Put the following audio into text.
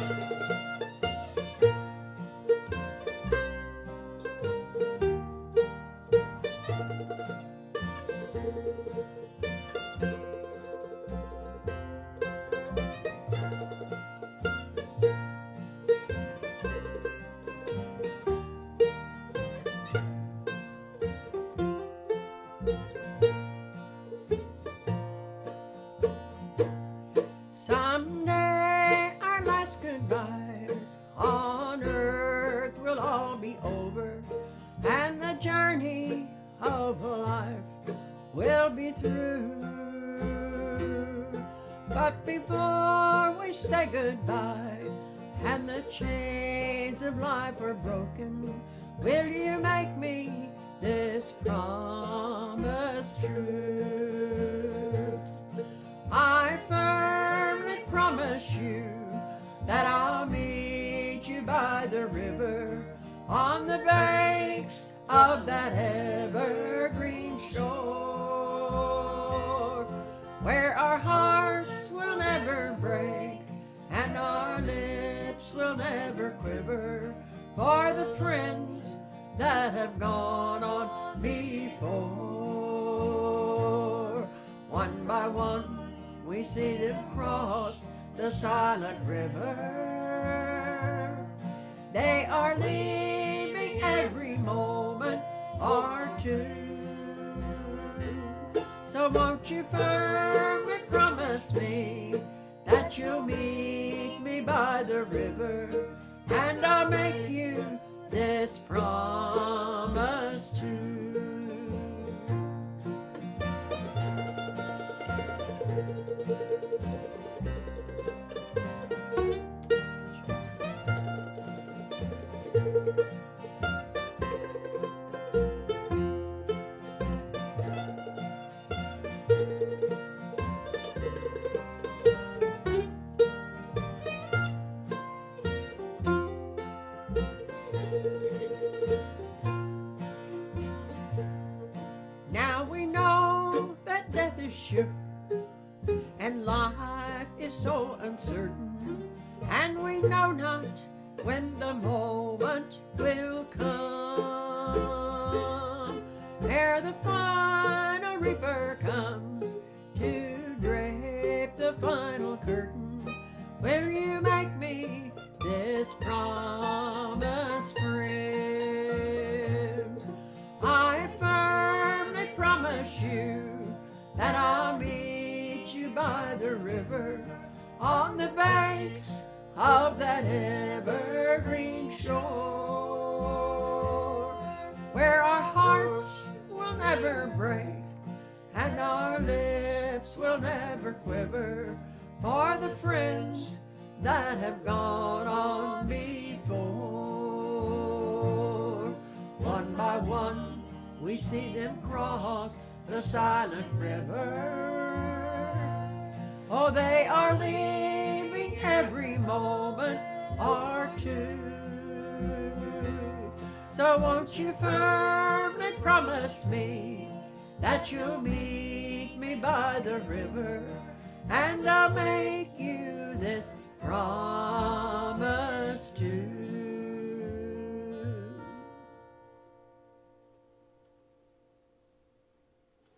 Someday our last goodbyes on earth will all be over, and the journey of a life will be through. But before we say goodbye and the chains of life are broken, will you make me this promise true? I firmly promise you that I'll meet you by the river, on the banks of that evergreen shore, where our hearts will never break and our lips will never quiver, for the friends that have gone on before. One by one we see them cross the silent river. They are leaving every moment or two. So won't you firmly promise me that you'll meet me by the river, and I'll make you this promise too. Now we know that death is sure and life is so uncertain, and we know not when the moment will come, ere the final reaper comes to drape the final curtain. Will you make me this promise, friend? I firmly promise you that I'll meet you by the river, on the banks of that evergreen shore, where our hearts will never break and our lips will never quiver, for the friends that have gone on before. One by one we see them cross the silent river. Oh, they are leaving every moment or two. So won't you firmly promise me that you'll meet me by the river, and I'll make you this promise.